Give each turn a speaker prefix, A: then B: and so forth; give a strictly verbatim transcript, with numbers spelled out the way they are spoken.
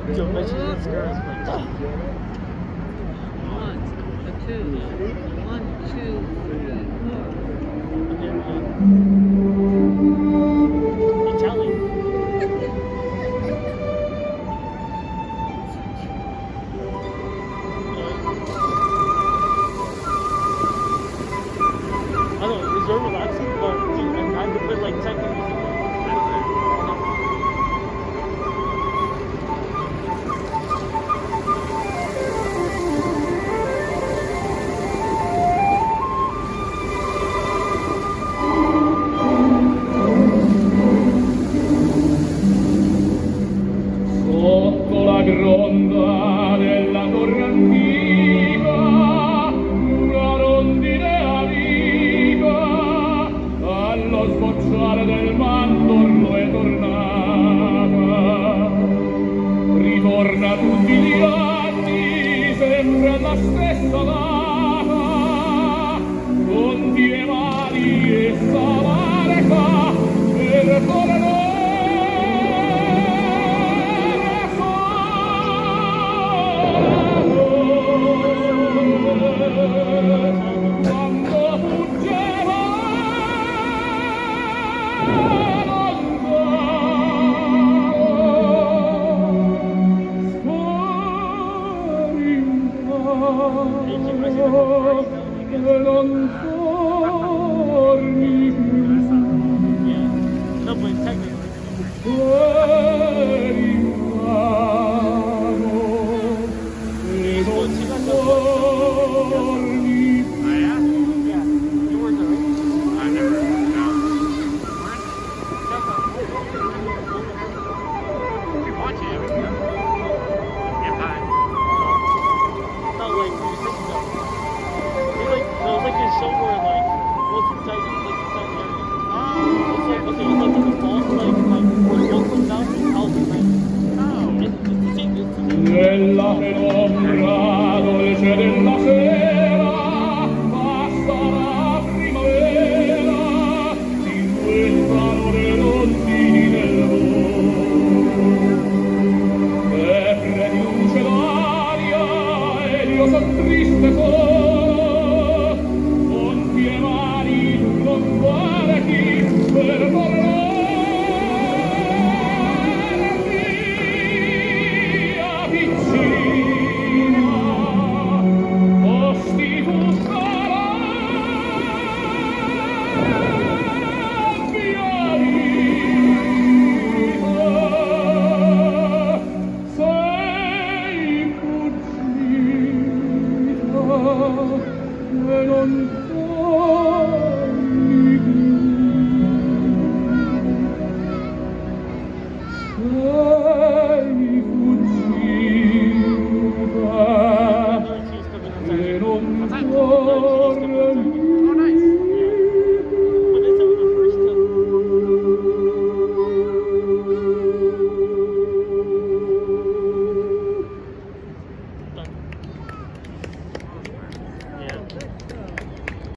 A: Don't mention this girl.
B: One, a two, one, two, three, four.
A: Italian. I don't know, is your relaxing? But dude, I could put like techno music on.
C: Sotto la gronda della torre antica, una rondine amica, allo sbocciare del mandorlo è tornata. Ritorna tutti gli anni, sempre alla stessa data, con die mani e salare fa, per volere. Quando fuggeva non torni
A: No, but technically.
C: fuori mano e non torni.
A: Yeah, you were there.
D: I never, no. If you want to, we can go. Get high.
A: Not like you said no. It like no, it's like this show where like what's inside you, like inside the area. It's like okay, it's like in the vault, like like where the vault comes down to the house behind you.
D: Oh.
A: It's, it's the same. It's the same.
C: Nella penombra dolce della sera